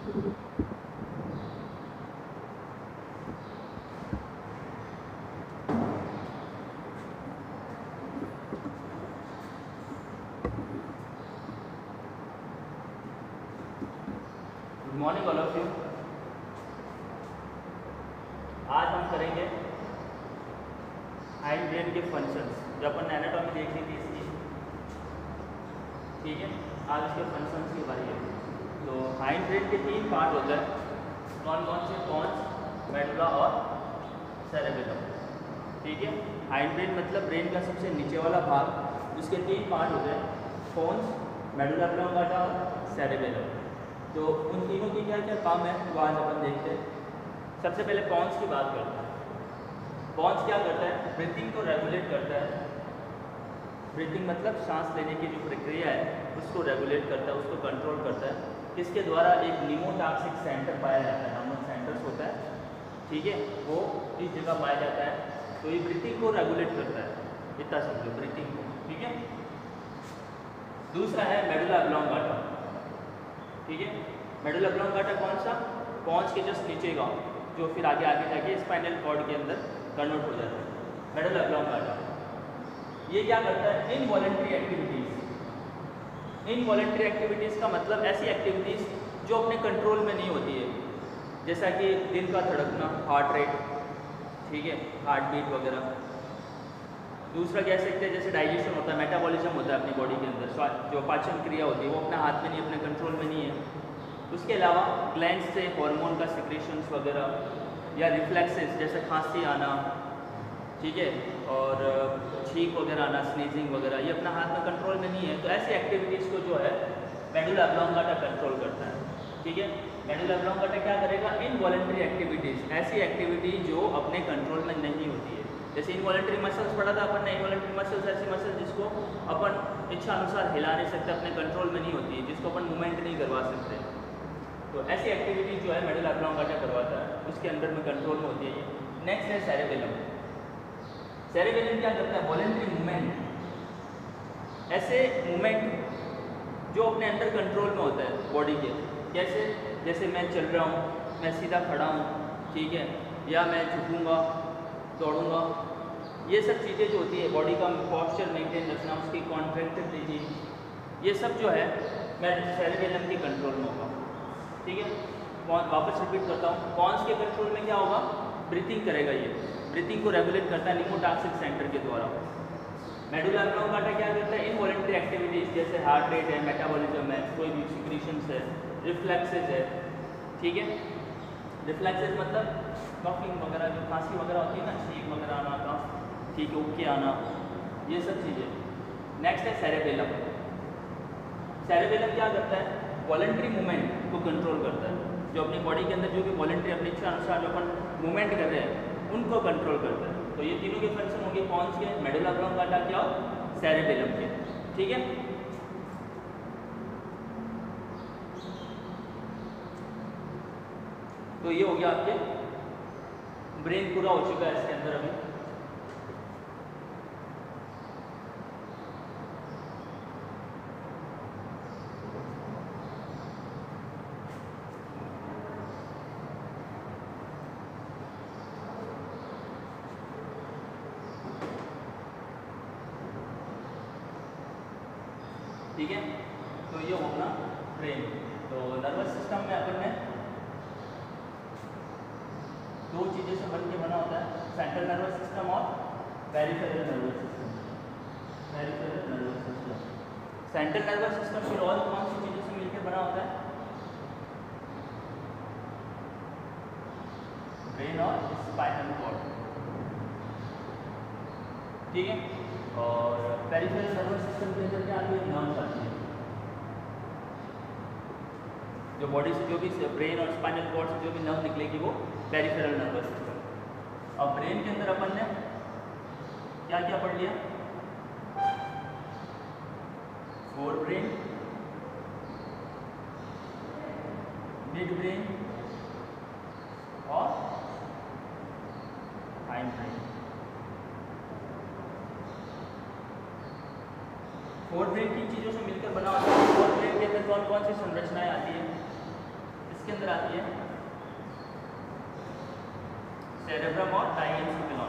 Good morning all of you. आज हम करेंगे हाइंड ब्रेन के फंक्शंस, जो अपन एनाटॉमी देख ली थी इसकी, ठीक है। आज इसके फंक्शंस की बारी है। तो हाइंड ब्रेन के 3 पार्ट होते हैं, कौन कौन से? पॉन्स, मेडुला और सेरेबेलम, ठीक है। हाइंड ब्रेन मतलब ब्रेन का सबसे नीचे वाला भाग, उसके 3 पार्ट होते हैं, पॉन्स, मेडुला ऑब्लोंगाटा और सेरेबेलम। तो उन तीनों की क्या क्या काम है वो आज अपन देखते हैं। सबसे पहले पॉन्स की बात करते हैं। पॉन्स क्या करता है? ब्रीथिंग को रेगुलेट करता है। ब्रीथिंग मतलब सांस लेने की जो प्रक्रिया है उसको रेगुलेट करता है, उसको कंट्रोल करता है। इसके द्वारा एक निमोटॉक्सिक सेंटर पाया जाता है, हार्मोन सेंटर्स होता है, ठीक है, वो इस जगह पाया जाता है। तो ये ब्रीथिंग को रेगुलेट करता है, इतना समझो, ब्रीथिंग को, ठीक है। दूसरा है मेडुला ऑब्लोंगाटा, ठीक है। मेडुला ऑब्लोंगाटा कौन सा? पॉन्स के जस्ट नीचे का, जो फिर आगे आगे जाके स्पाइनल कॉर्ड के अंदर कन्वर्ट हो जाता है। मेडुला ऑब्लोंगाटा ये क्या करता है? Involuntary activities. इनवॉलंटरी एक्टिविटीज़ का मतलब ऐसी एक्टिविटीज़ जो अपने कंट्रोल में नहीं होती है, जैसा कि दिल का धड़कना, हार्ट रेट, ठीक है, हार्ट बीट वगैरह। दूसरा कह सकते हैं जैसे डाइजेशन होता है, मेटाबॉलिज्म होता है अपनी बॉडी के अंदर, जो पाचन क्रिया होती है वो अपने हाथ में नहीं, अपने कंट्रोल में नहीं है। उसके अलावा ग्लैंड्स से हार्मोन का सिक्रेशंस वगैरह, या रिफ्लेक्सेस जैसे खांसी आना, ठीक है, और छींक वगैरह आना, स्नीजिंग वगैरह, ये अपना हाथ में कंट्रोल में नहीं है। तो ऐसी एक्टिविटीज़ को जो है मेडुला ऑब्लोंगाटा कंट्रोल करता है, ठीक है। मेडुला ऑब्लोंगाटा क्या करेगा? इनवॉलंटरी एक्टिविटीज़, ऐसी एक्टिविटी जो अपने कंट्रोल में नहीं होती है। जैसे इनवॉलंटरी मसल्स पढ़ा था अपन ने, इनवॉलंटरी मसल्स ऐसी मसल्स जिसको अपन इच्छा अनुसार हिला नहीं सकते, अपने कंट्रोल में नहीं होती है, जिसको अपन मूवमेंट नहीं करवा सकते। तो ऐसी एक्टिविटी जो है मेडुला ऑब्लोंगाटा करवाता है, उसके अंडर में कंट्रोल में होती है ये। नेक्स्ट है सेरेबेलम। सेरेबेलम क्या करता है? वॉलंटरी मूवमेंट, ऐसे मूवमेंट जो अपने अंडर कंट्रोल में होता है बॉडी के। कैसे? जैसे मैं चल रहा हूँ, मैं सीधा खड़ा हूँ, ठीक है, या मैं झुकूँगा, दौड़ूंगा, ये सब चीज़ें जो होती है, बॉडी का पॉस्चर मेंटेन रखना, उसकी कॉन्ट्रैक्टिबिलिटी, ये सब जो है मैं सेरेबेलम के कंट्रोल में होगा, ठीक है। वापस रिपीट करता हूँ, पॉन्स के कंट्रोल में क्या होगा? ब्रीथिंग करेगा, ये ब्रीथिंग को रेगुलेट करता है निमोटॉक्सिक सेंटर के द्वारा। मेडुला ऑब्लोंगाटा क्या करता है? इनवॉलंटरी एक्टिविटीज़ जैसे हार्ट रेट है, मेटाबॉलिज्म है, कोई भी सिक्रीशंस है, रिफ्लेक्सेस है, ठीक है। रिफ्लेक्सेस मतलब कफिंग वगैरह, जो खांसी वगैरह होती है ना, छींक वगैरह आना का, ठीक है, उबके आना, ये सब चीज़ें। नेक्स्ट है सेरेबेलम। सेरेबेलम क्या करता है? वॉलंटरी मूवमेंट को कंट्रोल करता है, जो अपनी बॉडी के अंदर जो भी वॉलंटरी अपनी इच्छा अनुसार जो अपन मूवमेंट कर रहे हैं उनको कंट्रोल करता है। तो ये तीनों के फंक्शन होंगे पॉन्स के, मेडुला ऑब्लोंगाटा के और सेरेबेलम के, ठीक है। तो ये हो गया आपके ब्रेन, पूरा हो चुका है इसके अंदर अभी। ठीक है, तो ये हो अपना ब्रेन। तो नर्वस सिस्टम में अपन ने 2 चीज़ें से बन के बना होता है, सेंट्रल नर्वस सिस्टम और peripheral nervous system. Peripheral nervous system, central nervous system फिर और कौन सी चीज़ों से मिलकर बना होता है? ब्रेन और स्पाइनल कॉर्ड, ठीक है। और पेरिफेरल नर्वस सिस्टम के अंदर क्या आती है? नर्व्स आती है, जो बॉडी से जो भी ब्रेन और स्पाइनल कॉर्ड से जो भी नर्व निकलेगी वो पेरिफेरल नर्वस सिस्टम। अब ब्रेन के अंदर अपन ने क्या क्या पढ़ लिया? फोर ब्रेन, मिड ब्रेन और हाइंड ब्रेन। फोर ब्रेन किन चीज़ों से मिलकर बना होता है? फोर ब्रेन के अंदर कौन कौन सी संरचनाएं आती है? इसके अंदर आती है सेरेब्रम और डाइएंसिफिलॉन।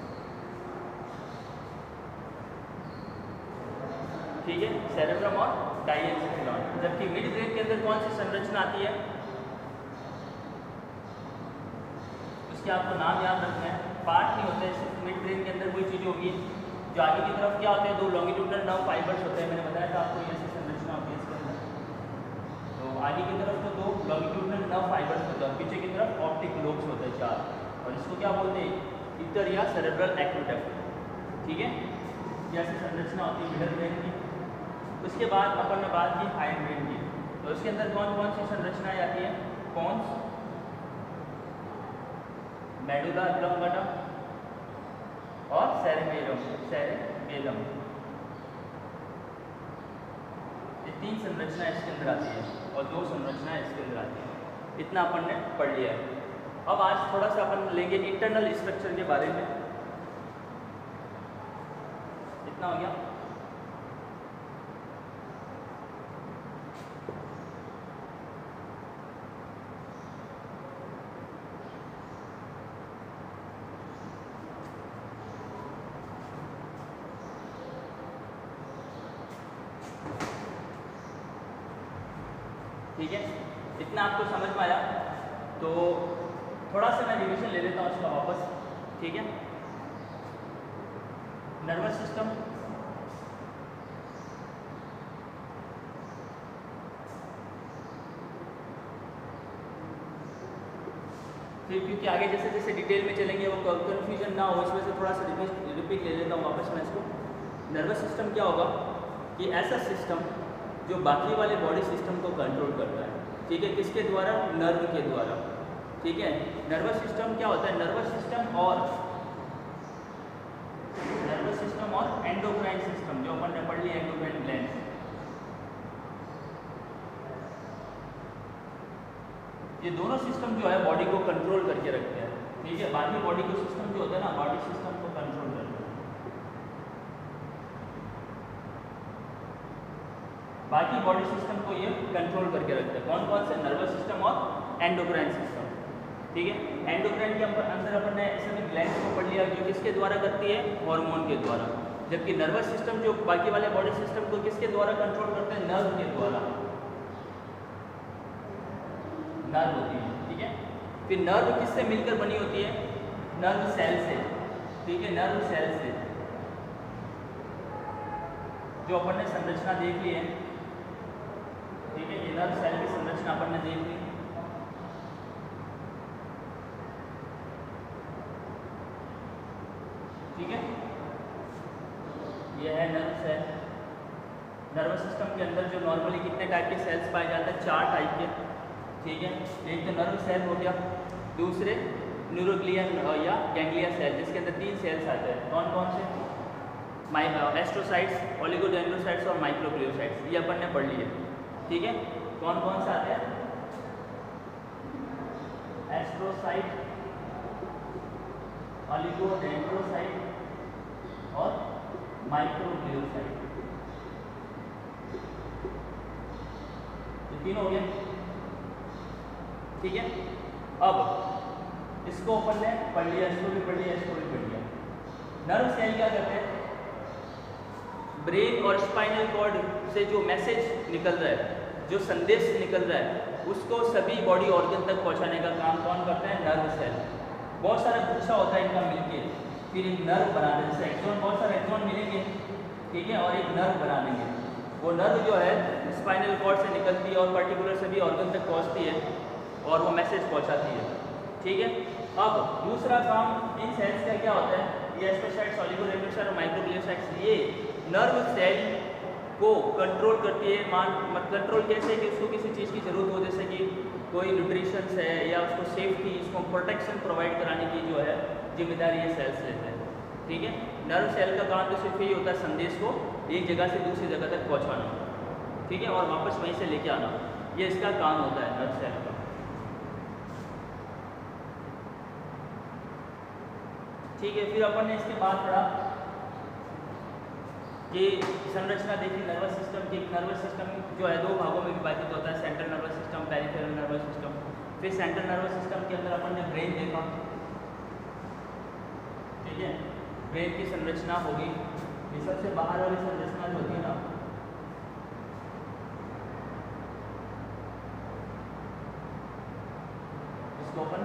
ठीक है, सेरेब्रम और डाइएंसिफिलॉन। जबकि मिड ब्रेन के अंदर कौन सी संरचना आती है, उसके आपको नाम याद रखना है, पार्ट नहीं होते हैं। मिड ब्रेन के अंदर वही चीज़ होगी जो आगे की तरफ क्या होते हैं, 2 लॉन्गिट्यूडनल नर्व फाइबर्स होते हैं। मैंने बताया था आपको, ये ऐसी संरचना होती है इसके अंदर। तो आगे की तरफ तो 2 लॉन्गिट्यूडनल नर्व फाइबर्स होते हैं, पीछे की तरफ ऑप्टिक लोब्स होते हैं 4, और इसको क्या बोलते हैं, ईथर या सेरेब्रल एक्वेडक्ट। ठीक है, ये ऐसी संरचना होती है मिडल ब्रेन की। उसके बाद अपन ने बात की हाइंड ब्रेन की, तो इसके अंदर कौन कौन सी संरचनाएं आती हैं, पोन्स, मेडुला ऑब्लोंगाटा और सेरेबेलम। ये 3 संरचनाएं इसके अंदर आती है और 2 संरचनाएं इसके अंदर आती है। इतना अपन ने पढ़ लिया है। अब आज थोड़ा सा अपन लेंगे इंटरनल स्ट्रक्चर के बारे में। इतना हो गया। ठीक है, इतना आपको समझ में आया, तो थोड़ा सा मैं रिवीजन ले लेता हूँ उसका वापस। ठीक है, नर्वस सिस्टम, फिर क्योंकि आगे जैसे जैसे डिटेल में चलेंगे वो कन्फ्यूजन ना हो, इसमें से थोड़ा सा रिपीट ले लेता हूँ वापस मैं इसको। नर्वस सिस्टम क्या होगा कि ऐसा सिस्टम जो बाकी वाले बॉडी सिस्टम को कंट्रोल करता है। ठीक है, किसके द्वारा, नर्व के द्वारा। ठीक है, नर्वस सिस्टम क्या होता है, नर्वस सिस्टम और एंडोक्राइन सिस्टम, जो अपन ने पढ़ लिया एंडोक्राइन ग्लैंड्स। ये दोनों सिस्टम जो है बॉडी को कंट्रोल करके रखते हैं। ठीक है, बाकी बॉडी को सिस्टम जो होता है ना, बॉडी सिस्टम को कंट्रोल करते हैं। बाकी बॉडी सिस्टम को ये कंट्रोल करके रखते हैं। कौन कौन से, नर्वस सिस्टम और एंडोक्राइन सिस्टम। ठीक है, एंडोक्राइन के अंदर अपन ने सभी ग्लैंड्स को पढ़ लिया जो किसके द्वारा करती है, हार्मोन के द्वारा। जबकि नर्वस सिस्टम जो बाकी वाले बॉडी सिस्टम को किसके द्वारा कंट्रोल करते हैं, नर्व के द्वारा, नर्व होती है। ठीक है, फिर नर्व किससे मिलकर बनी होती है, नर्व सेल से। ठीक है, नर्व सेल से जो अपन ने संरचना देख ली है। ठीक है, ये नर्व सेल की संरचना अपन ने देख ली। ठीक है, ये है नर्व सेल। नर्वस सिस्टम के अंदर जो नॉर्मली कितने टाइप के सेल्स पाए जाते हैं, 4 टाइप के। ठीक है, एक तो नर्व सेल हो गया, दूसरे न्यूरोग्लियन या गैंग्लिया सेल, जिसके अंदर 3 सेल्स आते हैं। कौन कौन से, एस्ट्रोसाइट्स, ओलिगोडेंड्रोसाइट्स और माइक्रोग्लियोसाइट्स, ये अपन ने पढ़ लिए। ठीक है, कौन कौन से आते हैं, एस्ट्रोसाइट, ओलिगोडेंड्रोसाइट और माइक्रोग्लियोसाइट, ये 3 हो गए। ठीक है, अब इसको अपन ने पढ़ लिया, इसको भी पढ़ लिया, इसको भी पढ़ लिया। नर्व सेल क्या करते हैं, ब्रेन और स्पाइनल कॉर्ड से जो मैसेज निकल रहा है, जो संदेश निकल रहा है, उसको सभी बॉडी ऑर्गन तक पहुंचाने का काम कौन करता है, नर्व सेल। बहुत सारा गुच्छा होता है इनका मिलके, फिर एक नर्व बना देते हैं। जैसे एक्सॉन, बहुत सारे एक्सॉन मिलेंगे, ठीक है, और एक नर्व बना देंगे। वो नर्व जो है स्पाइनल कॉर्ड से निकलती है और पर्टिकुलर सभी ऑर्गन तक पहुँचती है और वो मैसेज पहुँचाती है। ठीक है, अब दूसरा काम इन सेल्स का क्या होता है, ये एस्ट्रोसाइट्स, ओलिगोडेंड्रोसाइट और माइक्रोग्लियोसाइट्स, ये नर्व सेल को कंट्रोल करती है। कंट्रोल कैसे, कि उसको किसी चीज़ की ज़रूरत हो, जैसे कि कोई न्यूट्रिशंस है या उसको सेफ्टी, इसको प्रोटेक्शन प्रोवाइड कराने की जो है जिम्मेदारी ये सेल्स लेते हैं। ठीक है, नर्व सेल का काम तो सिर्फ यही होता है संदेश को एक जगह से दूसरी जगह तक पहुँचाना। ठीक है, और वापस वहीं से लेके आना, ये इसका काम होता है नर्व सेल का। ठीक है, फिर अपन ने इसके बाद पढ़ा कि संरचना देखी नर्वस सिस्टम की। नर्वस सिस्टम जो है 2 भागों में विभाजित होता है, central nervous system, peripheral nervous system. फिर सेंट्रल नर्वस सिस्टम के अंदर अपन ने ब्रेन देखा, ठीक है। ब्रेन की संरचना होगी, ये सबसे बाहर वाली संरचना जो होती है ना, इसको अपन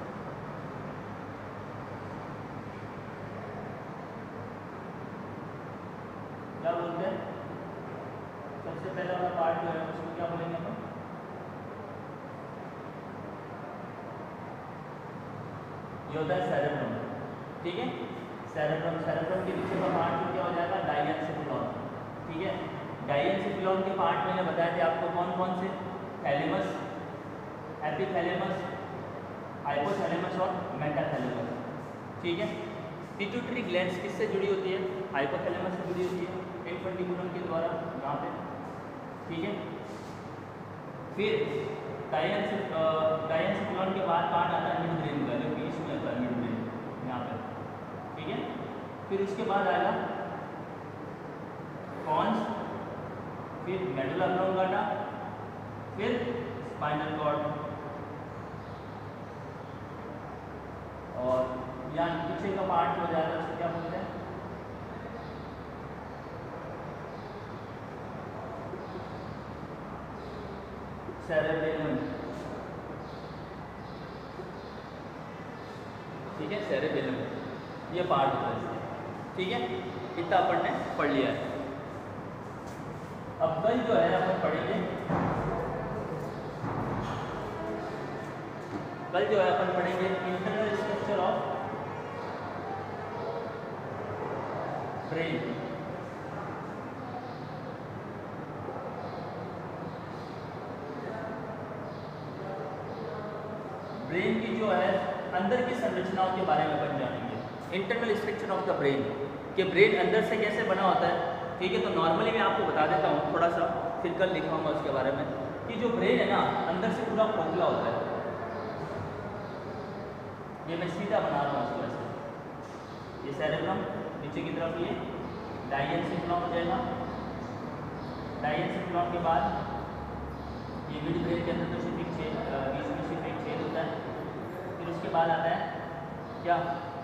क्या बोलते हैं, सबसे पहला वाला पार्ट जो है उसको क्या बोलेंगे अपन, ये होता है सेरेब्रम, ठीक है। सेरेब्रम, सेरेब्रम के नीचे का पार्ट जो क्या हो जाएगा, डाइएंसिफिलॉन, ठीक है। डाइएंसिफिलॉन के पार्ट मैंने बताया था आपको कौन कौन से, थैलेमस, एपिथैलेमस, हाइपोथैलेमस और मेटाथैलेमस, ठीक है। पिट्यूटरी ग्लैंड्स किससे जुड़ी होती है, हाइपोथैलेमस से जुड़ी होती है, इन्फंटिबुलम के द्वारा यहाँ पे, ठीक है। फिर डाइएंसिफिलॉन के बाद पार्ट आता है मिड ब्रेन का, जो बीच में होता है मिड ब्रेन यहाँ पे, ठीक है। फिर उसके बाद आएगा पॉन्स, फिर मेडुला ऑब्लोंगाटा, फिर स्पाइनल कॉर्ड, और यहाँ पीछे का पार्ट हो जाता है उसको क्या बोलते हैं, सेरेबेलम, ठीक है, सेरेबेलम ये पार्ट होता है इसका, ठीक है। इतना अपन ने पढ़ लिया है। अब कल जो है अपन पढ़ेंगे, कल जो है अपन पढ़ेंगे internal structure of brain, brain की जो है अंदर की संरचनाओं के बारे में अपन जानेंगे। Internal structure of the brain, कि ब्रेन अंदर से कैसे बना होता है, ठीक है। तो नॉर्मली मैं आपको बता देता हूँ थोड़ा सा, फिर कल लिखाऊंगा उसके बारे में, कि जो ब्रेन है ना अंदर से पूरा खोखला होता है। ये मैं सीधा बना रहा हूँ उसको ऐसे, ये सेरेब्रम नीचे की तरफ, ये डाइएंसिफिलॉन हो जाएगा। डाइएंसिफिलॉन के बाद ये मिड ब्रेन के अंदर तो सिर्फ एक छेद, बीच में सिर्फ एक छेद होता है। फिर उसके बाद आता है क्या,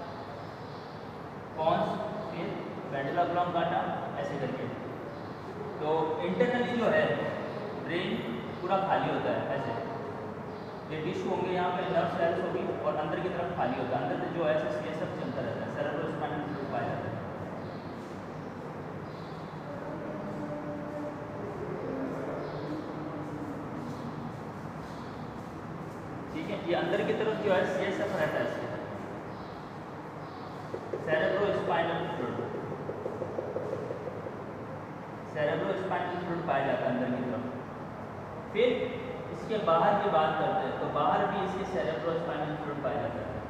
पॉन्स, फिर मेडुला ऑब्लोंगाटा, ऐसे करके। तो इंटरनली जो है ब्रेन पूरा खाली होता है ऐसे, ये टिश्यू होंगे यहाँ पे, नर्व सेल्स होगी, और अंदर की तरफ खाली होता है। अंदर जो है ऐसे ये सब चलता रहता है, सेरेब्रोस्पाइनल फ्लूइड पाया जाता है, ठीक है। ये अंदर की तरफ जो है ये सब रहता है, सेरेब्रोस्पाइनल फ्लूइड, सेरेब्रोस्पाइनल फ्लूइड पाया जाता है अंदर की तरफ। फिर इसके बाहर की बात करते हैं, तो बाहर भी इसके सेरेब्रोस्पाइनल फ्लूइड पाया जाता है,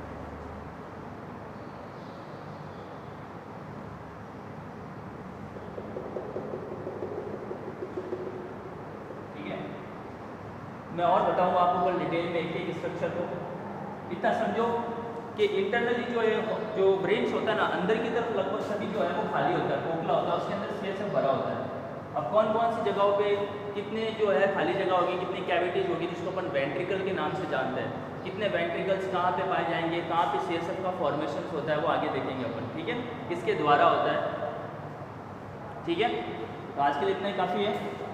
ठीक है। मैं और बताऊंगा आपको कल डिटेल में एक एक स्ट्रक्चर को। इतना समझो कि इंटरनली जो है, जो ब्रेन्स होता है ना, अंदर की तरफ लगभग सभी जो है वो खाली होता है, खोखला होता है, उसके अंदर स्पेस सब भरा होता है। अब कौन कौन सी जगहों पे कितने जो है खाली जगह होगी, कितनी कैविटीज होगी, जिसको अपन वेंट्रिकल के नाम से जानते हैं, कितने वेंट्रिकल्स कहाँ पे पाए जाएंगे, कहाँ पे सीएसएफ का फॉर्मेशन होता है, वो आगे देखेंगे अपन, ठीक है, किसके द्वारा होता है, ठीक है। तो आज के लिए इतना ही काफ़ी है।